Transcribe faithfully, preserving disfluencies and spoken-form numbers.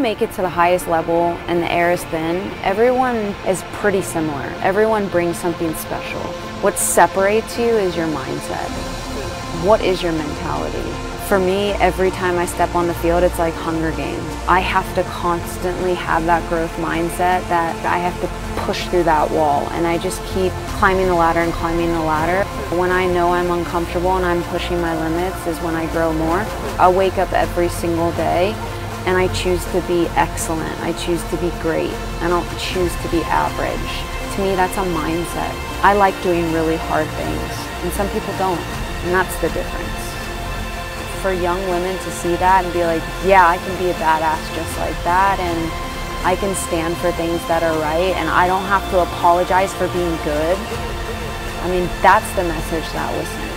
make it to the highest level and the air is thin, everyone is pretty similar. Everyone brings something special. What separates you is your mindset. What is your mentality? For me, every time I step on the field, it's like Hunger Games. I have to constantly have that growth mindset that I have to push through that wall, and I just keep climbing the ladder and climbing the ladder. When I know I'm uncomfortable and I'm pushing my limits is when I grow more. I wake up every single day and I choose to be excellent. I choose to be great. I don't choose to be average. To me, that's a mindset. I like doing really hard things, and some people don't, and that's the difference. For young women to see that and be like, yeah, I can be a badass just like that, and I can stand for things that are right, and I don't have to apologize for being good. I mean, that's the message that was sent.